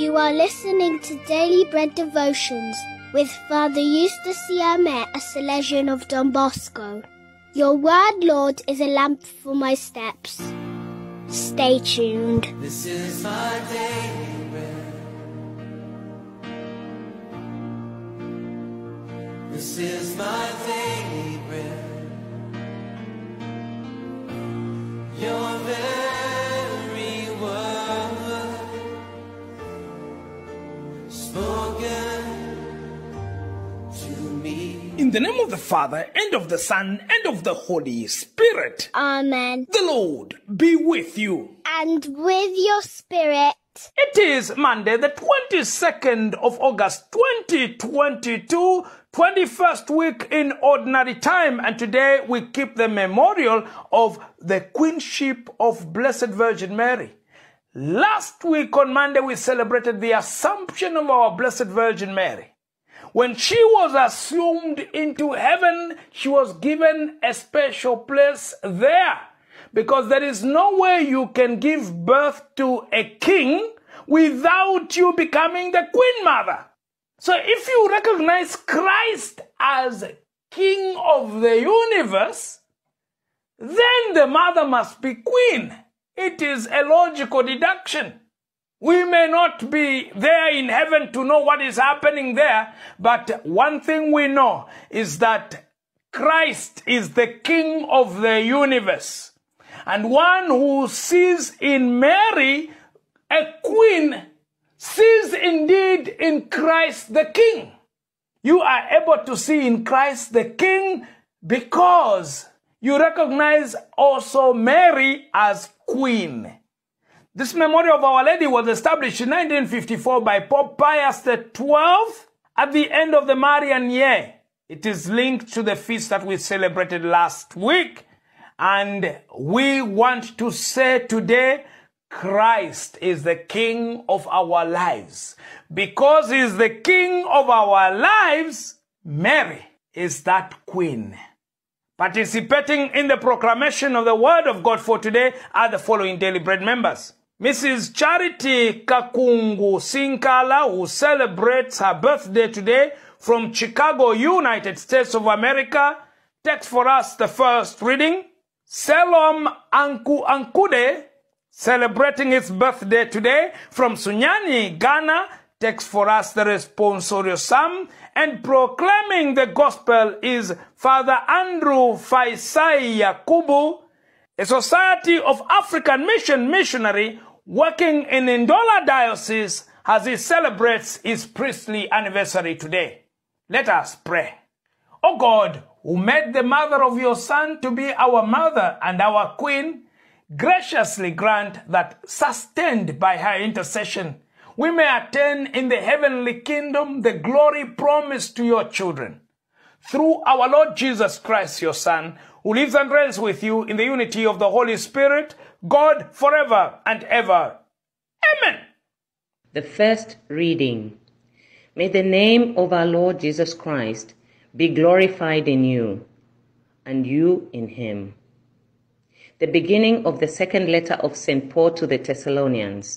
You are listening to Daily Bread Devotions with Father Eustace, Siame, a Salesian of Don Bosco. Your word, Lord, is a lamp for my steps. Stay tuned. This is my daily bread. This is my daily bread. Your very word spoken to me. In the name of the Father, and of the Son, and of the Holy Spirit. Amen. The Lord be with you. And with your spirit. It is Monday, the 22nd of August, 2022, 21st week in ordinary time. And today we keep the memorial of the Queenship of Blessed Virgin Mary. Last week on Monday, we celebrated the Assumption of our Blessed Virgin Mary. When she was assumed into heaven, she was given a special place there. Because there is no way you can give birth to a king without you becoming the Queen Mother. So if you recognize Christ as King of the universe, then the mother must be Queen. It is a logical deduction. We may not be there in heaven to know what is happening there, but one thing we know is that Christ is the King of the universe. And one who sees in Mary a queen sees indeed in Christ the King. You are able to see in Christ the King because you recognize also Mary as Queen. This memorial of Our Lady was established in 1954 by Pope Pius XII at the end of the Marian year. It is linked to the feast that we celebrated last week. And we want to say today, Christ is the King of our lives. Because he is the King of our lives, Mary is that Queen. Participating in the proclamation of the Word of God for today are the following Daily Bread members. Mrs. Charity Kakungu Sinkala, who celebrates her birthday today from Chicago, United States of America, takes for us the first reading. Selom Anku Ankude, celebrating his birthday today from Sunyani, Ghana, takes for us the responsorial psalm, and proclaiming the gospel is Father Andrew Faisai Yakubu, a Society of African Mission missionary working in Ndola Diocese as he celebrates his priestly anniversary today. Let us pray. O God, who made the mother of your Son to be our mother and our Queen, graciously grant that, sustained by her intercession, we may attain in the heavenly kingdom the glory promised to your children. Through our Lord Jesus Christ, your Son, who lives and reigns with you in the unity of the Holy Spirit, God forever and ever. Amen. The first reading. May the name of our Lord Jesus Christ be glorified in you, and you in him. The beginning of the second letter of St. Paul to the Thessalonians.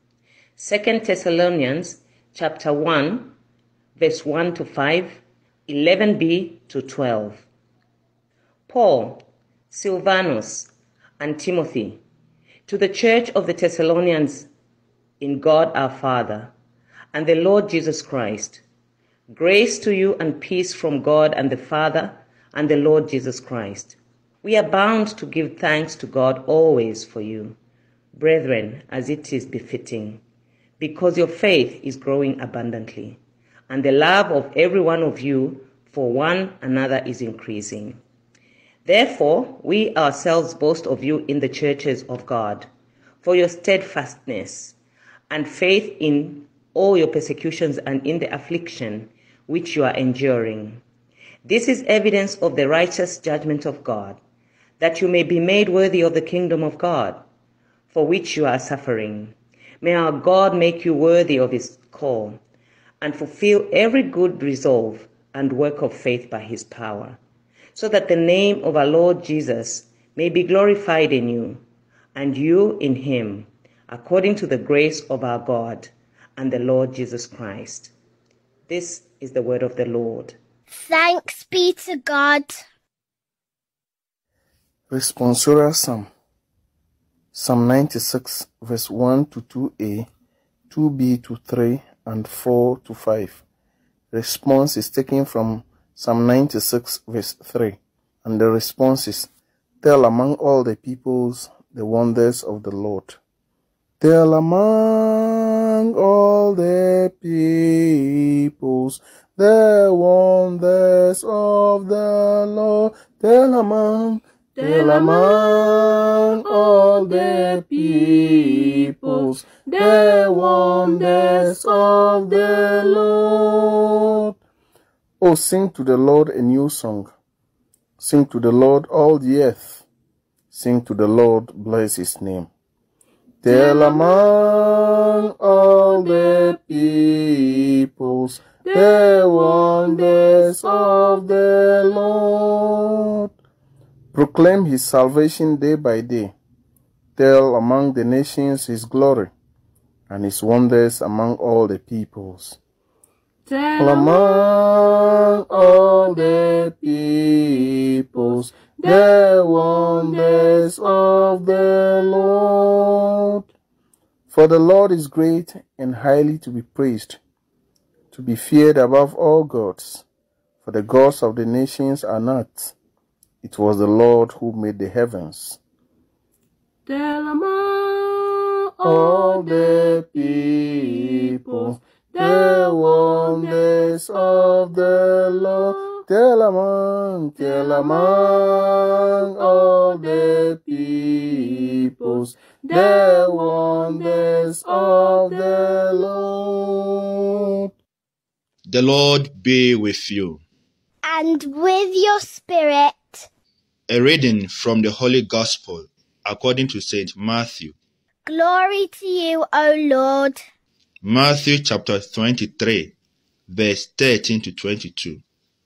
2 Thessalonians chapter 1, verse 1 to 5, 11b to 12. Paul, Silvanus, and Timothy, to the church of the Thessalonians in God our Father, and the Lord Jesus Christ, grace to you and peace from God and the Father and the Lord Jesus Christ. We are bound to give thanks to God always for you, brethren, as it is befitting, because your faith is growing abundantly, and the love of every one of you for one another is increasing. Therefore, we ourselves boast of you in the churches of God, for your steadfastness and faith in all your persecutions and in the affliction which you are enduring. This is evidence of the righteous judgment of God, that you may be made worthy of the kingdom of God, for which you are suffering. May our God make you worthy of his call, and fulfill every good resolve and work of faith by his power, so that the name of our Lord Jesus may be glorified in you, and you in him, according to the grace of our God and the Lord Jesus Christ. This is the word of the Lord. Thanks be to God. Responsorial Psalm. Psalm 96, verse 1 to 2a, 2b to 3, and 4 to 5. Response is taken from Psalm 96, verse 3. And the response is, tell among all the peoples the wonders of the Lord. Tell among all the peoples the wonders of the Lord. Tell among all the peoples the wonders of the Lord. Oh, sing to the Lord a new song. Sing to the Lord all the earth. Sing to the Lord, bless his name. Tell among all the peoples the wonders of the Lord. Proclaim his salvation day by day. Tell among the nations his glory and his wonders among all the peoples. Tell among all the peoples the wonders of the Lord. For the Lord is great and highly to be praised, to be feared above all gods. For the gods of the nations are not. It was the Lord who made the heavens. Tell among all the people the wonders of the Lord. Tell among all the peoples the wonders of the Lord. The Lord be with you. And with your spirit. A reading from the Holy Gospel according to St. Matthew. Glory to you, O Lord. Matthew chapter 23, verse 13 to 22.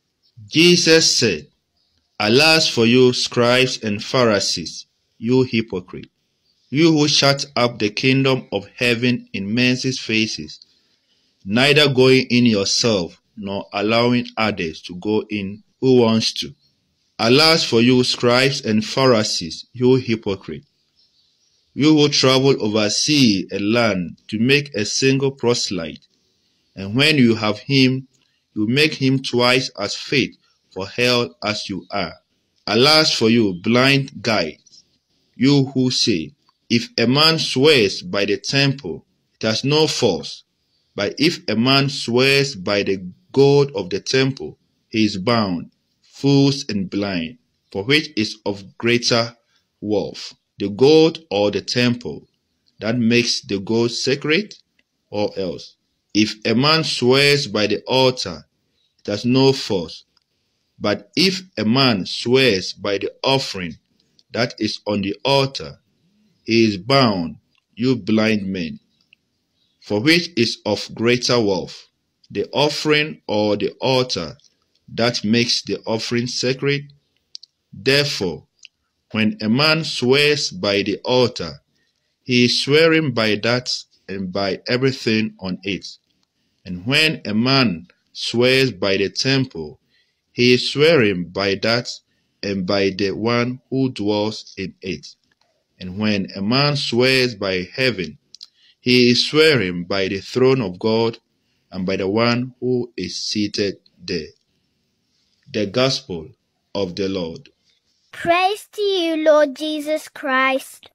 Jesus said, Alas for you, scribes and Pharisees, you hypocrite, you who shut up the kingdom of heaven in men's faces, neither going in yourself nor allowing others to go in who wants to. Alas for you, scribes and Pharisees, you hypocrite, you who travel over sea and land to make a single proselyte, and when you have him, you make him twice as fit for hell as you are. Alas for you, blind guides, you who say, if a man swears by the temple, it has no force, but if a man swears by the gold of the temple, he is bound. Fools and blind, for which is of greater worth, the gold or the temple that makes the gold sacred, or else? If a man swears by the altar, it has no force, but if a man swears by the offering that is on the altar, he is bound. You blind men, for which is of greater worth, the offering or the altar that makes the offering sacred? Therefore, when a man swears by the altar, he is swearing by that and by everything on it. And when a man swears by the temple, he is swearing by that and by the one who dwells in it. And when a man swears by heaven, he is swearing by the throne of God and by the one who is seated there. The Gospel of the Lord. Praise to you, Lord Jesus Christ.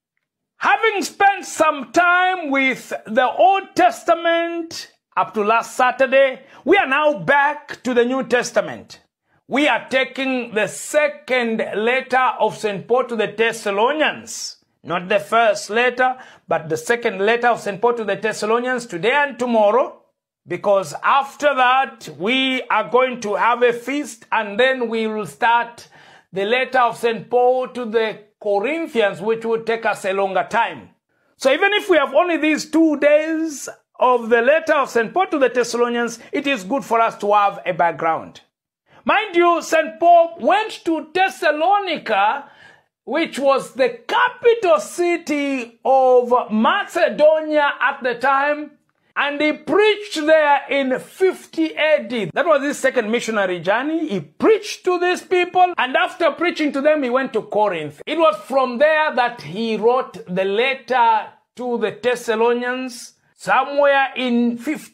Having spent some time with the Old Testament up to last Saturday, we are now back to the New Testament. We are taking the second letter of St. Paul to the Thessalonians. Not the first letter, but the second letter of St. Paul to the Thessalonians today and tomorrow. Because after that, we are going to have a feast and then we will start the letter of St. Paul to the Corinthians, which will take us a longer time. So even if we have only these 2 days of the letter of St. Paul to the Thessalonians, it is good for us to have a background. Mind you, St. Paul went to Thessalonica, which was the capital city of Macedonia at the time, And he preached there in 50 AD. That was his second missionary journey. He preached to these people, and after preaching to them, he went to Corinth. It was from there that he wrote the letter to the Thessalonians, somewhere in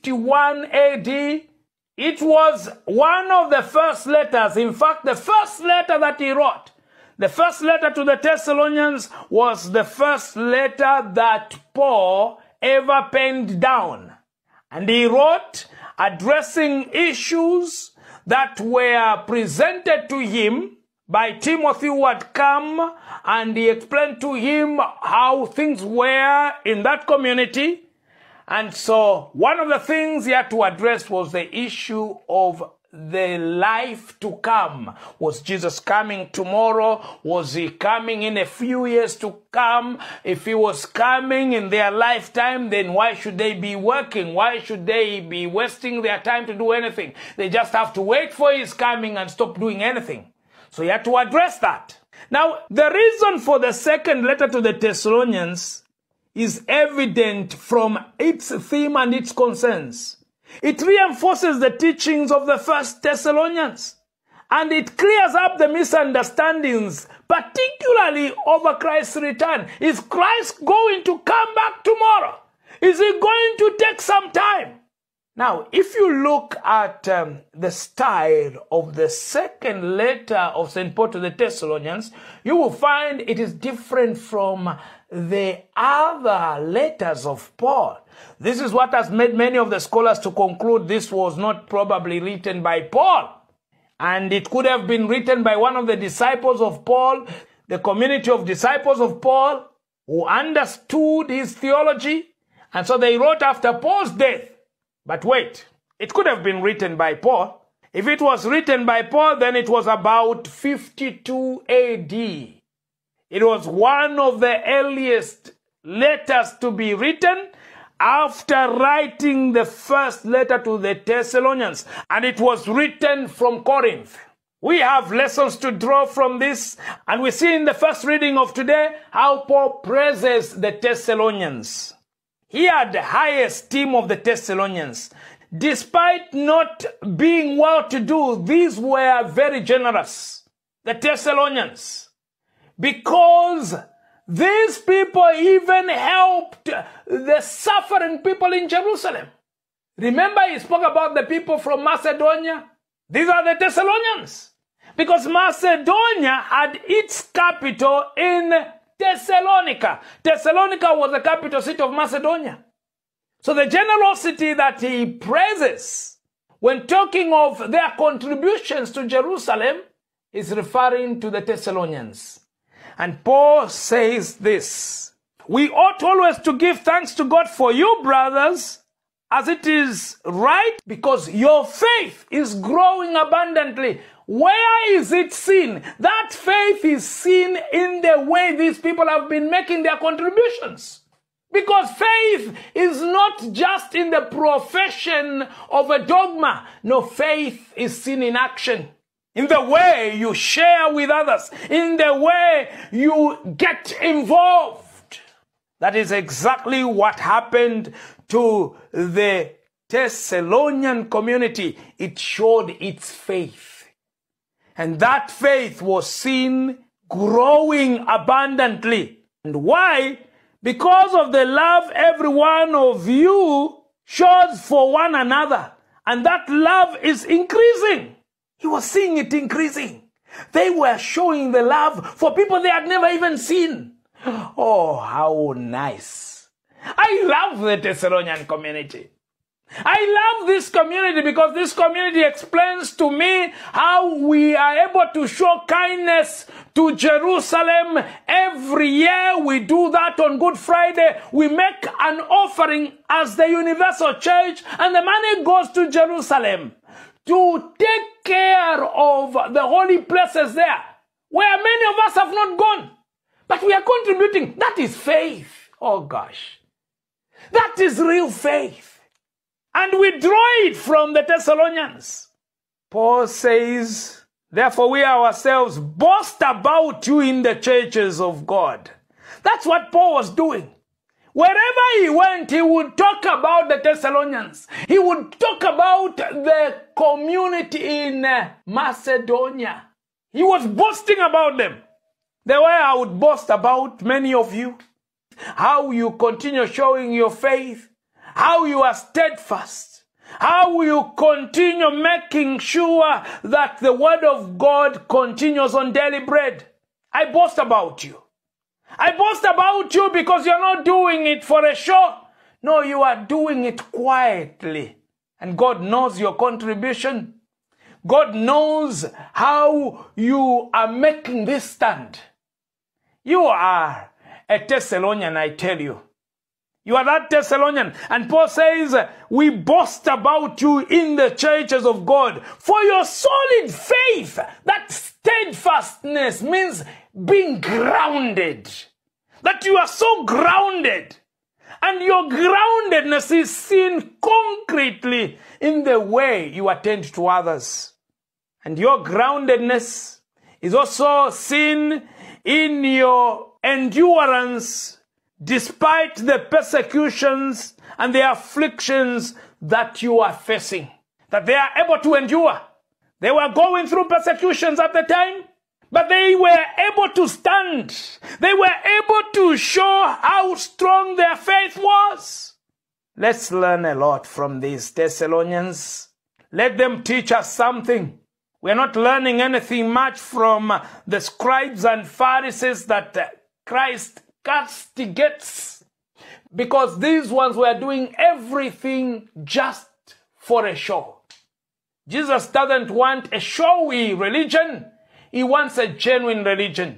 51 AD. It was one of the first letters. In fact, the first letter that he wrote, the first letter to the Thessalonians, was the first letter that Paul ever penned down. And he wrote addressing issues that were presented to him by Timothy, who had come, and he explained to him how things were in that community. And so one of the things he had to address was the issue of the life to come. Was Jesus coming tomorrow? Was he coming in a few years to come? If he was coming in their lifetime, then why should they be working? Why should they be wasting their time to do anything? They just have to wait for his coming and stop doing anything. So he had to address that. Now, the reason for the second letter to the Thessalonians is evident from its theme and its concerns. It reinforces the teachings of the first Thessalonians, and it clears up the misunderstandings, particularly over Christ's return. Is Christ going to come back tomorrow? Is he going to take some time? Now, if you look at the style of the second letter of St. Paul to the Thessalonians, you will find it is different from the other letters of Paul. This is what has made many of the scholars to conclude this was not probably written by Paul. And it could have been written by one of the disciples of Paul, the community of disciples of Paul, who understood his theology. And so they wrote after Paul's death. But wait, it could have been written by Paul. If it was written by Paul, then it was about 52 AD. It was one of the earliest letters to be written after writing the first letter to the Thessalonians, and it was written from Corinth. We have lessons to draw from this, and we see in the first reading of today how Paul praises the Thessalonians. He had the high esteem of the Thessalonians. Despite not being well-to-do, these were very generous, the Thessalonians, because these people even helped the suffering people in Jerusalem. Remember, he spoke about the people from Macedonia? These are the Thessalonians, because Macedonia had its capital in Thessalonica. Thessalonica was the capital city of Macedonia. So the generosity that he praises when talking of their contributions to Jerusalem is referring to the Thessalonians. And Paul says this: we ought always to give thanks to God for you, brothers, as it is right, because your faith is growing abundantly. Where is it seen? That faith is seen in the way these people have been making their contributions. Because faith is not just in the profession of a dogma. No, faith is seen in action. In the way you share with others. In the way you get involved. That is exactly what happened to the Thessalonian community. It showed its faith. And that faith was seen growing abundantly. And why? Because of the love every one of you shows for one another. And that love is increasing. He was seeing it increasing. They were showing the love for people they had never even seen. Oh, how nice. I love the Thessalonian community. I love this community because this community explains to me how we are able to show kindness to Jerusalem. Every year we do that on Good Friday. We make an offering as the universal church, and the money goes to Jerusalem to take care of the holy places there, where many of us have not gone. But we are contributing. That is faith. Oh gosh. That is real faith. And we draw it from the Thessalonians. Paul says, therefore we ourselves boast about you in the churches of God. That's what Paul was doing. Wherever he went, he would talk about the Thessalonians. He would talk about the community in Macedonia. He was boasting about them. The way I would boast about many of you. How you continue showing your faith. How you are steadfast. How you continue making sure that the word of God continues on daily bread. I boast about you. I boast about you because you're not doing it for a show. No, you are doing it quietly. And God knows your contribution. God knows how you are making this stand. You are a Thessalonian, I tell you. You are that Thessalonian. And Paul says, we boast about you in the churches of God for your solid faith. That steadfastness means being grounded. That you are so grounded. And your groundedness is seen concretely in the way you attend to others. And your groundedness is also seen in your endurance despite the persecutions and the afflictions that you are facing. That they are able to endure. They were going through persecutions at the time, but they were able to stand. They were able to show how strong their faith was. Let's learn a lot from these Thessalonians. Let them teach us something. We are not learning anything much from the scribes and Pharisees that Christ castigates, because these ones were doing everything just for a show. Jesus doesn't want a showy religion. He wants a genuine religion.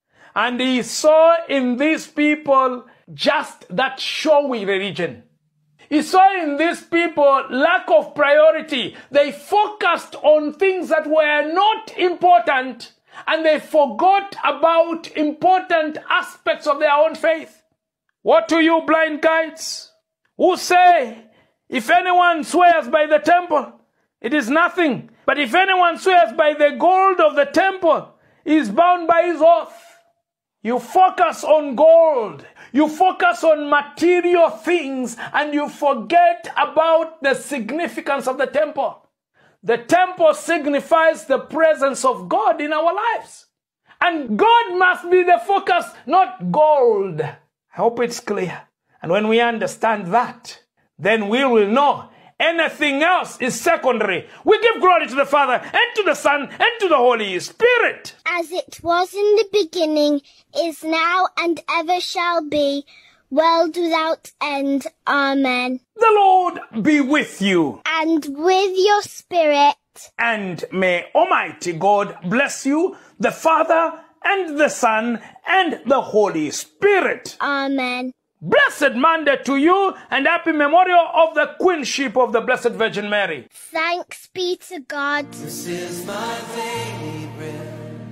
And he saw in these people just that showy religion. He saw in these people lack of priority. They focused on things that were not important, and they forgot about important aspects of their own faith. What to you, blind guides, who say, if anyone swears by the temple, it is nothing. But if anyone swears by the gold of the temple, he is bound by his oath. You focus on gold. You focus on material things, and you forget about the significance of the temple. The temple signifies the presence of God in our lives. And God must be the focus, not gold. I hope it's clear. And when we understand that, then we will know anything else is secondary. We give glory to the Father, and to the Son, and to the Holy Spirit. As it was in the beginning, is now, and ever shall be, world without end. Amen. The Lord be with you. And with your spirit. And may Almighty God bless you, the Father, and the Son, and the Holy Spirit. Amen. Blessed Monday to you, and happy memorial of the Queenship of the Blessed Virgin Mary. Thanks be to God. This is my daily bread.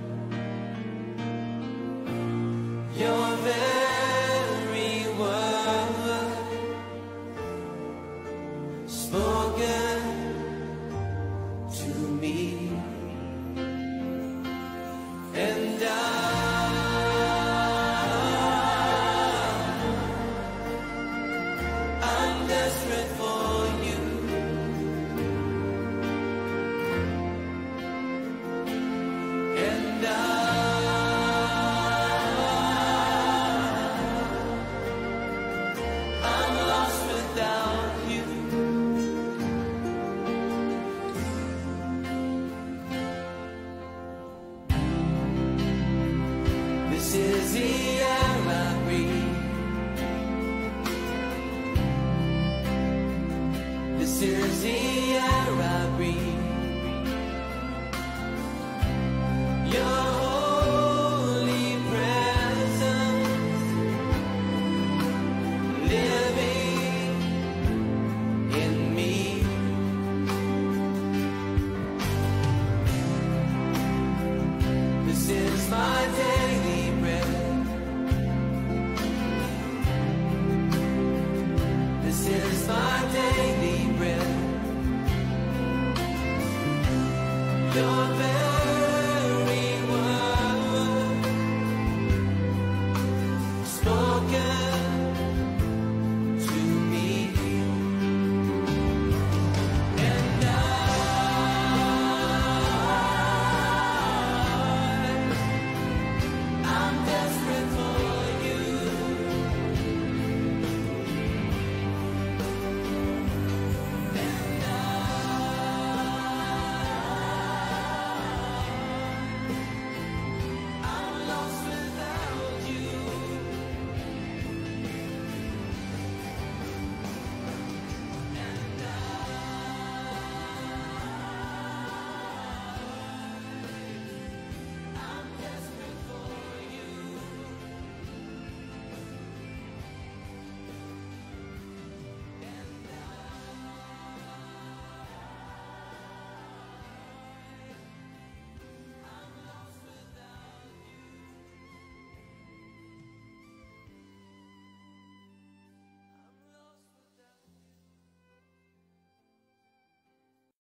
Your very word spoken to me, and I'm desperate for you, and I'm lost without you. This is the air I breathe. This is the air I breathe. Your holy presence living in me. This is my daily bread. This is my daily bread. Your very